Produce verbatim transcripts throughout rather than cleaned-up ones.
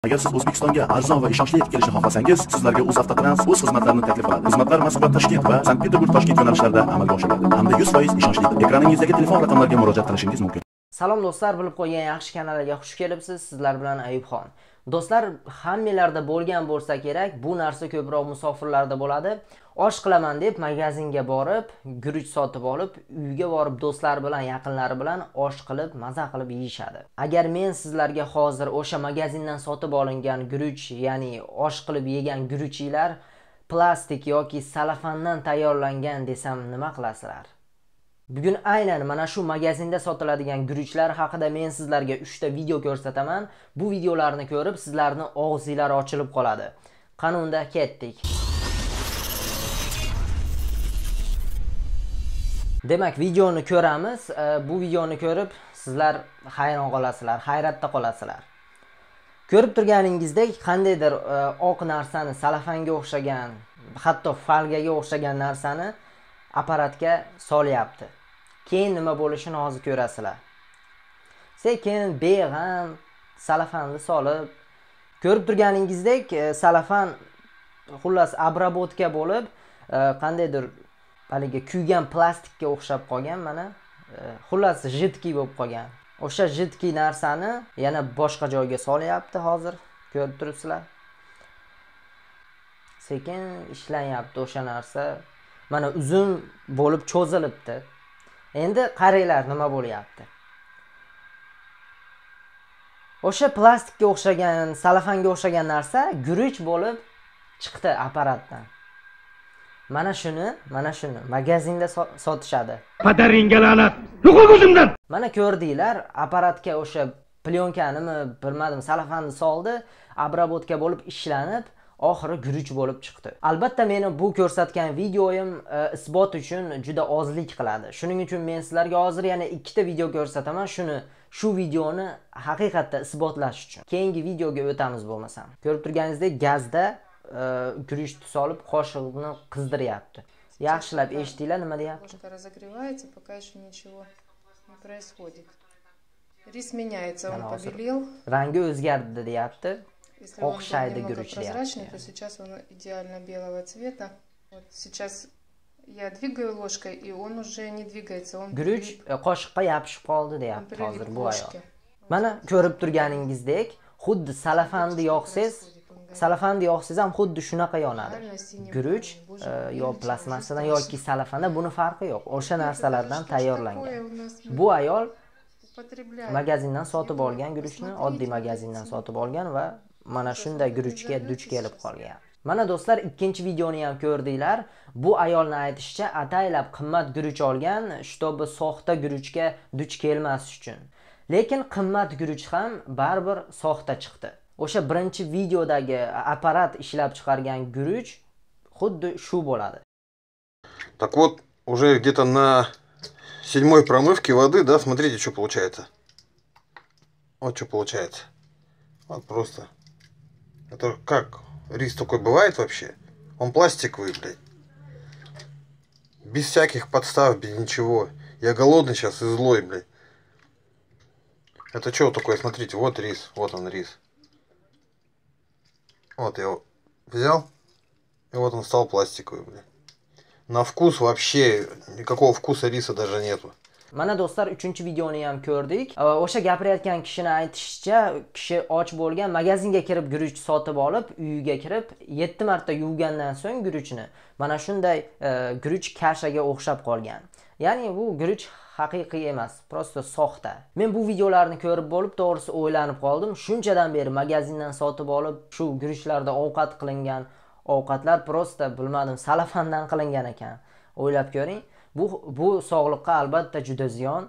Agar siz O'zbekistonga arzon va ishonchli yetib kelishni xohlasangiz, sizlarga UzAvtotrans o'z xizmatlarini taklif qiladi. Xizmatlar Moskva, Toshkent va Sankt-Peterburg-Toshkent yo'nalishlarida amalga oshiriladi hamda yuz foiz ishonchlidir. Ekraningizdagi telefon raqamlariga murojaat qilishingiz mumkin. Salom do'stlar, bilib qo'ygan yaxshi kanaliga xush kelibsiz. Sizlar bilan Ayubxon. Do'stlar, hammalarda bo'lgan bo'lsa kerak, bu narsa ko'proq musofirlarda bo'ladi. Osh qilaman deb magazinga borib, guruch sotib olib, uyga borib do'stlar bilan, yaqinlari bilan osh qilib, maza qilib yeyishadi. Agar men sizlarga hozir o'sha magazindan sotib olingan guruch, ya'ni osh qilib yegan guruchlar plastik yoki salafandan tayyorlangan desam nima qilasizlar? Bugun aynan mana shu magazinda sotiladigan guruchlar haqida men sizlarga uchta video ko'rsataman. Bu videolarni ko'rib sizlarning og'zinglar ochilib qoladi. Qani unda ketdik. Demak, videoni ko'ramiz. Bu videoni ko'rib sizlar hayron qolasizlar, hayratda qolasizlar. Ko'rib turganingizdek, qandaydir oq narsani, salafanga o'xshagan, hatto falgaga o'xshagan narsani apparatga solyapti. Keyin nima bo'lishini hozir ko'rasizlar. Sekin, beg'am salafanni solib, ko'rib turganingizdek, salafan xullas обработка bo'lib, qandaydir haligi kuygan plastikka o'xshab qolgan, mana xullas jidki bo'lib qolgan. O'sha jidki narsani yana boshqa joyga solyapti hozir, ko'rib turibsizlar. Sekin ishlanyapti o'sha narsa. Mana uzun bo'lib cho'zilibdi. Endi qaranglar nima bo'lyapti. O'sha plastikka o'xshagan, salafanga o'xshagan narsa guruch bo'lib chiqdi apparatdan. Mana shuni, mana shuni magazinda sotishadi. Padaringga la'nat. Yo'q o'zimdan. Mana ko'rdinglar, apparatga o'sha plyonkani, bilmadim, salafanni soldi, обработка bo'lib ishlanib, oxiri guruch bo'lib chiqdi. Albatta meni bu ko'rsatgan videoyim isbot uchun juda ozlik qiladi. Shuning uchun men sizlarga hozir yana ikkita video ko'rsataman. Shuni shu videoni haqiqatda isbotlash uchun. Keyingi videoga o'tamiz bo'lmasam. Ko'rib turganingizdek, gazda guruchni solib qoshiqni qizdiryapti. Yaxshilab eshitinglar nima deyapti. Разогревается, пока еще ничего не происходит. Рис меняется, он побелел. Rangi o'zgardi deyapti. Если он был немного прозрачный, то сейчас он идеально белого цвета. Вот сейчас я двигаю ложкой, и он уже не двигается. Он guruch qoshiqqa yopishib qoldi deyapti hozir bu ayol. Mana ko'rib turganingizdek, xuddi salafanni yoqsangiz, salafanni yoqsangiz ham xuddi shunaqa yonadi. Guruch yo plastmassadan yoki salafandan buni farqi yo'q. O'sha narsalardan tayyorlangan. Bu ayol magazindan sotib olgan guruchni, oddiy magazindan sotib olgan va mana shunday guruchga duch kelib qolgan. Mana do'stlar, ikkinchi videoni ham ko'rdinglar. Bu ayolning aytishicha ataylab qimmat guruch olgan, shtobi soxta guruchga duch kelmas uchun. Lekin qimmat guruch ham baribir soxta chiqdi. O'sha birinchi videodagi apparat ishlab chiqargan guruch xuddi shu bo'ladi. Так вот, уже где-то на седьмой промывке воды, да, смотрите, что получается. Вот что получается. Вот просто. Это как? Рис такой бывает вообще? Он пластиковый, блядь. Без всяких подстав, без ничего. Я голодный сейчас и злой, блядь. Это что такое? Смотрите, вот рис. Вот он, рис. Вот я его взял. И вот он стал пластиковый, блядь. На вкус вообще никакого вкуса риса даже нету. Mana do'stlar, uchinchi videoni ham ko'rdik. O'sha gapirayotgan kishini aytishicha, kishi och bo'lgan, magazinga kirib guruch sotib olib, uyiga kirib yetti marta yuvgandan so'ng guruchni mana shunday guruch kashaga o'xshab qolgan. Ya'ni bu guruch haqiqiy emas, prosta soxta. Men bu videolarni ko'rib bo'lib, to'g'risi o'ylanib qoldim. Shunchadan beri magazindan sotib olib, shu guruchlarda ovqat qilingan ovqatlar prosta bilmadim, salafandan qilingan ekan. O'ylab ko'ring. Bu bu sog'liqqa albatta juda ziyon.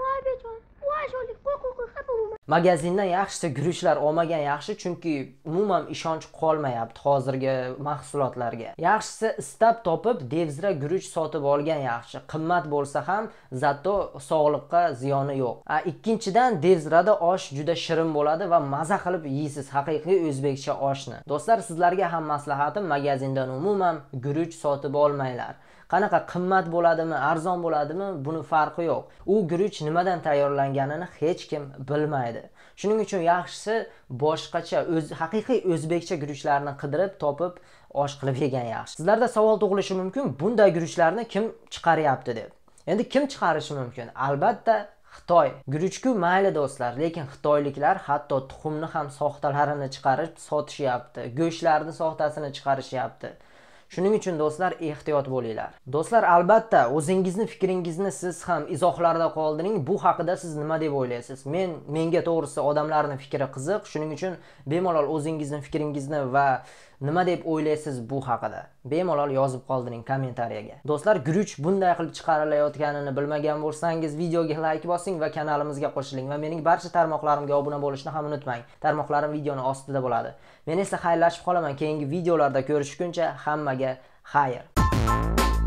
Magazindan yaxshisi guruchlar olmagan yaxshi, chunki umuman ishonch qolmayapti hozirgi mahsulotlarga. Yaxshisi istab topib devzira guruch sotib olgan yaxshi. Qimmat bo'lsa ham, zato sog'liqqa ziyoni yo'q. Ikkinchidan, devzirada osh juda shirin bo'ladi va maza qilib yeysiz haqiqiy o'zbekcha oshni. Do'stlar, sizlarga ham maslahatim, magazindan umuman guruch sotib olmanglar. Qanaqa qimmat bo'ladimi, arzon bo'ladimi, buni farqi yo'q. U guruch nimadan tayyorlanganini hech kim bilmaydi. bo'lmaydi. Shuning uchun yaxshisi boshqacha o'z haqiqiy o'zbekcha guruchlarni qidirib, topib, osh qilib yegan yaxshi. Sizlarda savol tug'ilishi mumkin, bunday guruchlarni kim chiqaryapti deb. Endi kim chiqarishi mumkin? Albatta Xitoy. Guruchku mayli do'stlar, lekin xitoyliklar hatto tuxumni ham soxtalarini chiqarib sotishyapti, go'shtlarni soxtasini chiqarishyapti. Shuning uchun do'stlar ehtiyot bo'linglar. Do'stlar, albatta o'zingizni fikringizni siz ham izohlarda qoldiring. Bu haqida siz nima deb o'ylaysiz? Men menga to'g'risi odamlarning fikri qiziq. Shuning uchun bemalol o'zingizning fikringizni va nima deb o'ylaysiz bu haqida bemalol yozib qoldiring kommentariyaga. Do'stlar, guruch bunday qilib chiqarilayotganini bilmagan bo'lsangiz, videoga like bosing va kanalimizga qo'shiling va mening barcha tarmoqlarimga obuna bo'lishni ham unutmang. Tarmoqlarim videoni ostida bo'ladi. Men esa xayrlashib qolaman. Keyingi videolarda ko'rishguncha hammaga xayr.